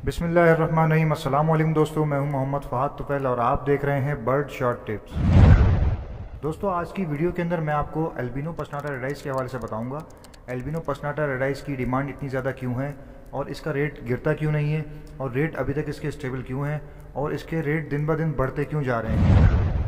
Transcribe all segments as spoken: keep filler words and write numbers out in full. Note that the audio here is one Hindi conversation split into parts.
बिस्मिल्लाहिर्रहमानिर्रहीम। अस्सलाम वालेकुम दोस्तों, मैं हूं मोहम्मद फ़हाद तुफ़ैल और आप देख रहे हैं बर्ड शॉट टिप्स। दोस्तों, आज की वीडियो के अंदर मैं आपको एल्बिनो पसनाटा रेडाइस के हवाले से बताऊंगा। एल्बिनो पसनाटा रेडाइस की डिमांड इतनी ज़्यादा क्यों है और इसका रेट गिरता क्यों नहीं है और रेट अभी तक इसके स्टेबल क्यों हैं और इसके रेट दिन ब दिन बढ़ते क्यों जा रहे हैं।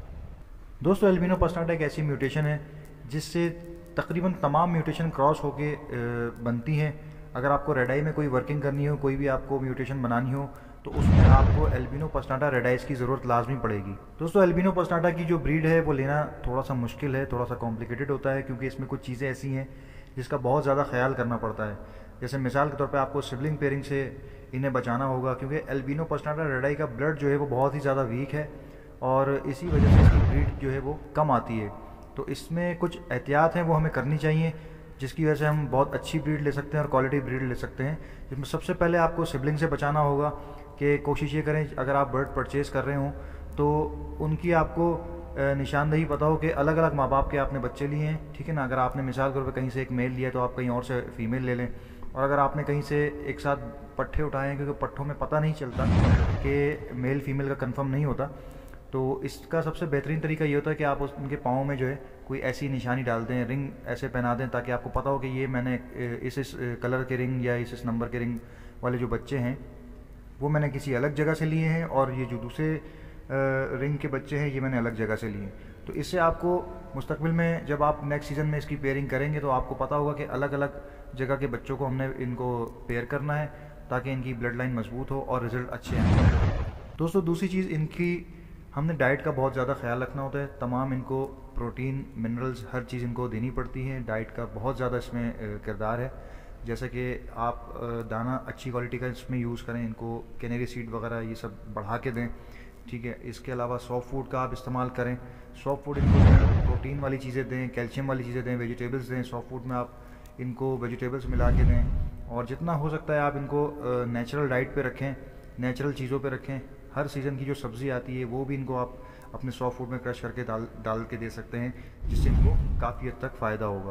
दोस्तों, एल्बिनो पसनाटा एक ऐसी म्यूटेशन है जिससे तकरीबन तमाम म्यूटेशन क्रॉस होके बनती हैं। अगर आपको रेडाई में कोई वर्किंग करनी हो, कोई भी आपको म्यूटेशन बनानी हो, तो उसमें आपको एल्बिनो पसनाटा रेडाइस की ज़रूरत लाजमी पड़ेगी। दोस्तों, एल्बिनो पसनाटा की जो ब्रीड है वो लेना थोड़ा सा मुश्किल है, थोड़ा सा कॉम्प्लिकेटेड होता है, क्योंकि इसमें कुछ चीज़ें ऐसी हैं जिसका बहुत ज़्यादा ख्याल करना पड़ता है। जैसे मिसाल के तौर पर आपको सिबलिंग पेयरिंग से इन्हें बचाना होगा, क्योंकि एल्बिनो पसनाटा रेडाई का ब्लड जो है वो बहुत ही ज़्यादा वीक है और इसी वजह से इसकी ब्रीड जो है वो कम आती है। तो इसमें कुछ एहतियात हैं वो हमें करनी चाहिए, जिसकी वजह से हम बहुत अच्छी ब्रीड ले सकते हैं और क्वालिटी ब्रीड ले सकते हैं। जिसमें सबसे पहले आपको सिबलिंग से बचाना होगा कि कोशिश ये करें, अगर आप बर्ड परचेज़ कर रहे हों तो उनकी आपको निशानदेही पता हो कि अलग अलग माँ बाप के आपने बच्चे लिए हैं, ठीक है ना। अगर आपने मिसाल के तौर पर कहीं से एक मेल लिया तो आप कहीं और से फीमेल ले लें, और अगर आपने कहीं से एक साथ पट्ठे उठाए हैं, क्योंकि पट्ठों में पता नहीं चलता कि मेल फीमेल का कंफर्म नहीं होता, तो इसका सबसे बेहतरीन तरीका ये होता है कि आप उस उनके पाँव में जो है कोई ऐसी निशानी डाल दें, रिंग ऐसे पहना दें, ताकि आपको पता हो कि ये मैंने इस इस कलर के रिंग या इस इस नंबर के रिंग वाले जो बच्चे हैं वो मैंने किसी अलग जगह से लिए हैं, और ये जो दूसरे रिंग के बच्चे हैं ये मैंने अलग जगह से लिए। तो इससे आपको मुस्तकबिल में जब आप नेक्स्ट सीज़न में इसकी पेयरिंग करेंगे तो आपको पता होगा कि अलग अलग जगह के बच्चों को हमने इनको पेयर करना है, ताकि इनकी ब्लड लाइन मजबूत हो और रिज़ल्ट अच्छे आएँ। दोस्तों, दूसरी चीज़, इनकी हमने डाइट का बहुत ज़्यादा ख्याल रखना होता है। तमाम इनको प्रोटीन, मिनरल्स, हर चीज़ इनको देनी पड़ती है। डाइट का बहुत ज़्यादा इसमें किरदार है। जैसे कि आप दाना अच्छी क्वालिटी का इसमें यूज़ करें, इनको कैनेरी सीड वगैरह ये सब बढ़ा के दें, ठीक है। इसके अलावा सॉफ्ट फूड का आप इस्तेमाल करें। सॉफ्ट फूड इनको दें, प्रोटीन वाली चीज़ें दें, कैल्शियम वाली चीज़ें दें, वेजिटेबल्स दें। सॉफ्ट फूड में आप इनको वेजिटेबल्स मिला के दें, और जितना हो सकता है आप इनको नेचुरल डाइट पे रखें, नेचुरल चीज़ों पे रखें। हर सीज़न की जो सब्ज़ी आती है वो भी इनको आप अपने सॉफ्ट फूड में क्रश करके डाल डाल के दे सकते हैं, जिससे इनको काफ़ी हद तक फ़ायदा होगा।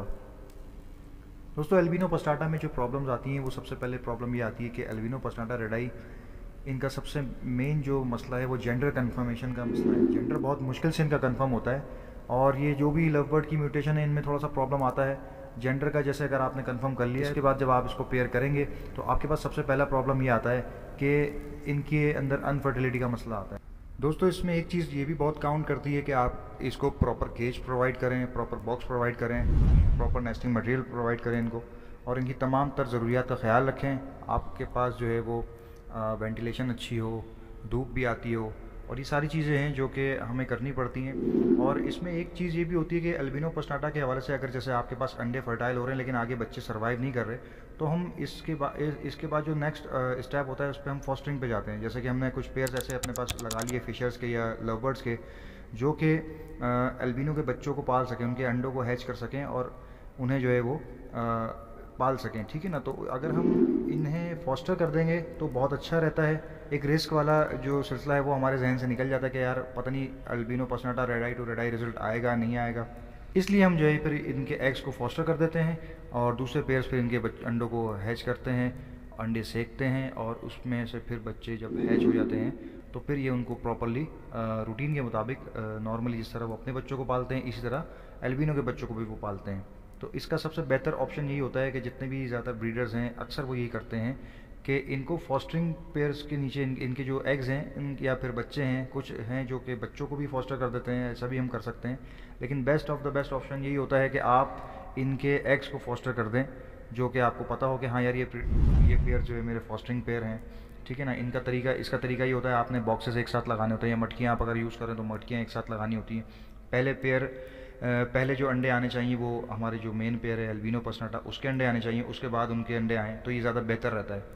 दोस्तों, एल्बिनो पसनाटा में जो प्रॉब्लम्स आती हैं वो सबसे पहले प्रॉब्लम ये आती है कि एल्बिनो पसनाटा रेडाई, इनका सबसे मेन जो मसला है वो जेंडर कन्फर्मेशन का मसला है। जेंडर बहुत मुश्किल से इनका कन्फर्म होता है, और ये जो भी लव बर्ड की म्यूटेशन है इनमें थोड़ा सा प्रॉब्लम आता है जेंडर का। जैसे अगर आपने कंफर्म कर लिया, इसके बाद जब आप इसको पेयर करेंगे तो आपके पास सबसे पहला प्रॉब्लम ये आता है कि इनके अंदर अनफर्टिलिटी का मसला आता है। दोस्तों, इसमें एक चीज़ ये भी बहुत काउंट करती है कि आप इसको प्रॉपर केज प्रोवाइड करें, प्रॉपर बॉक्स प्रोवाइड करें, प्रॉपर नेस्टिंग मटेरियल प्रोवाइड करें इनको, और इनकी तमाम तर ज़रूरियात का ख्याल रखें। आपके पास जो है वो वेंटिलेशन अच्छी हो, धूप भी आती हो, और ये सारी चीज़ें हैं जो कि हमें करनी पड़ती हैं। और इसमें एक चीज़ ये भी होती है कि एल्बिनो पसनाटा के हवाले से, अगर जैसे आपके पास अंडे फर्टाइल हो रहे हैं लेकिन आगे बच्चे सर्वाइव नहीं कर रहे, तो हम इसके बाद इसके बाद जो नेक्स्ट स्टेप होता है उस पर हम फॉस्टरिंग पे जाते हैं। जैसे कि हमने कुछ पेयर्स ऐसे अपने पास लगा लिए फिशर्स के या लव बर्ड्स के, जो कि एल्बिनो के बच्चों को पाल सकें, उनके अंडों को हैच कर सकें और उन्हें जो है वो आ, पाल सकें, ठीक है ना। तो अगर हम इन्हें फॉस्टर कर देंगे तो बहुत अच्छा रहता है। एक रिस्क वाला जो सिलसिला है वो हमारे जहन से निकल जाता है कि यार पता नहीं albino personata red eye to red eye result आएगा नहीं आएगा, इसलिए हम जो है फिर इनके एग्स को फॉस्टर कर देते हैं और दूसरे पेयर्स फिर इनके अंडों को हैच करते हैं, अंडे सेकते हैं, और उसमें से फिर बच्चे जब हैच हो जाते हैं तो फिर ये उनको प्रॉपरली रूटीन के मुताबिक नॉर्मली जिस तरह वो अपने बच्चों को पालते हैं, इसी तरह एल्बिनो के बच्चों को भी वो पालते हैं। तो इसका सबसे बेहतर ऑप्शन यही होता है कि जितने भी ज़्यादा ब्रीडर्स हैं अक्सर वो यही करते हैं कि इनको फॉस्टरिंग पेयर्स के नीचे इन, इनके जो एग्स हैं इन या फिर बच्चे हैं, कुछ हैं जो कि बच्चों को भी फॉस्टर कर देते हैं, ऐसा भी हम कर सकते हैं। लेकिन best of the best option यही होता है कि आप इनके एग्स को फॉस्टर कर दें, जो कि आपको पता हो कि हाँ यार ये ये पेयर जो है मेरे फॉस्टरिंग पेयर हैं, ठीक है ना। इनका तरीका इसका तरीका ये होता है, आपने बॉक्सेस एक साथ लगाने होते हैं, या मटकियाँ आप अगर यूज़ करें तो मटकियाँ एक साथ लगानी होती हैं। पहले पेयर पहले जो अंडे आने चाहिए वो हमारे जो मेन पेयर है एल्बिनो पसनाटा, उसके अंडे आने चाहिए, उसके बाद उनके अंडे आएँ तो ये ज़्यादा बेहतर रहता है।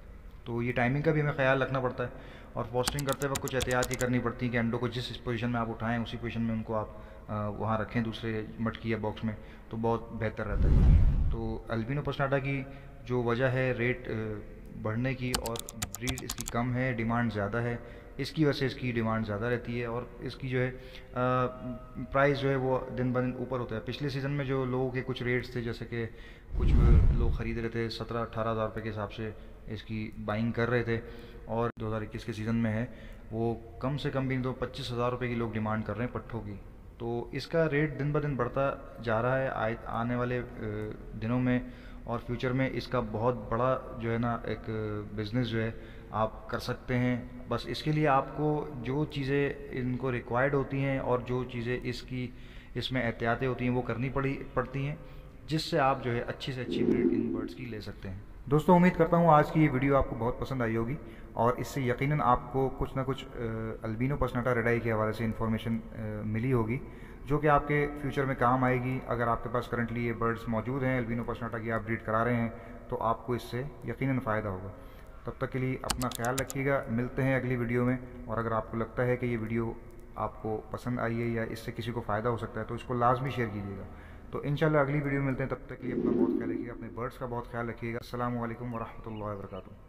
तो ये टाइमिंग का भी हमें ख्याल रखना पड़ता है, और फॉस्टरिंग करते वक्त कुछ एहतियात ही करनी पड़ती है कि अंडों को जिस पोजीशन में आप उठाएं उसी पोजीशन में उनको आप वहाँ रखें दूसरे मटकी या बॉक्स में, तो बहुत बेहतर रहता है। तो एल्बिनो पसनाटा की जो वजह है रेट बढ़ने की और ब्रीड इसकी कम है, डिमांड ज़्यादा है, इसकी वजह से इसकी डिमांड ज़्यादा रहती है और इसकी जो है प्राइस जो है वो दिन ब दिन ऊपर होता है। पिछले सीज़न में जो लोगों के कुछ रेट्स थे, जैसे कि कुछ लोग ख़रीद रहे थे सत्रह अठारह हज़ार रुपये के हिसाब से इसकी बाइंग कर रहे थे, और दो हज़ार इक्कीस के सीज़न में है वो कम से कम भी तो पच्चीस हज़ार रुपये की लोग डिमांड कर रहे हैं पट्ठों की। तो इसका रेट दिन ब दिन बढ़ता जा रहा है। आए आने वाले दिनों में और फ्यूचर में इसका बहुत बड़ा जो है ना एक बिज़नेस जो है आप कर सकते हैं। बस इसके लिए आपको जो चीज़ें इनको रिक्वायर्ड होती हैं और जो चीज़ें इसकी इसमें एहतियातें होती हैं वो करनी पड़ी पड़ती हैं, जिससे आप जो है अच्छी से अच्छी ब्रीड इन बर्ड्स की ले सकते हैं। दोस्तों, उम्मीद करता हूँ आज की ये वीडियो आपको बहुत पसंद आई होगी और इससे यकीनन आपको कुछ ना कुछ अल्बिनो पसनाटा रेड आई के हवाले से इन्फॉर्मेशन मिली होगी, जो कि आपके फ्यूचर में काम आएगी। अगर आपके पास करंटली ये बर्ड्स मौजूद हैं अल्बिनो पसनाटा की, आप ब्रीड करा रहे हैं, तो आपको इससे यकीनन फ़ायदा होगा। तब तक के लिए अपना ख्याल रखिएगा। मिलते हैं अगली वीडियो में, और अगर आपको लगता है कि ये वीडियो आपको पसंद आई है या इससे किसी को फ़ायदा हो सकता है तो इसको लाजमी शेयर कीजिएगा। तो इंशाल्लाह अगली वीडियो में मिलते हैं। तब तक के लिए अपना बहुत ख्याल रखिएगा, अपने बर्ड्स का बहुत ख्याल रखिएगा। अस्सलामु अलैकुम वरहमतुल्लाहि वबरकातुहू।